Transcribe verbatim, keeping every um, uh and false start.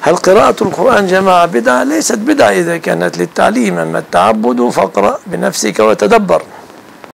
هل قراءة القرآن جماعة بدعة؟ ليست بدعة إذا كانت للتعليم، أما التعبد فاقرأ بنفسك وتدبر.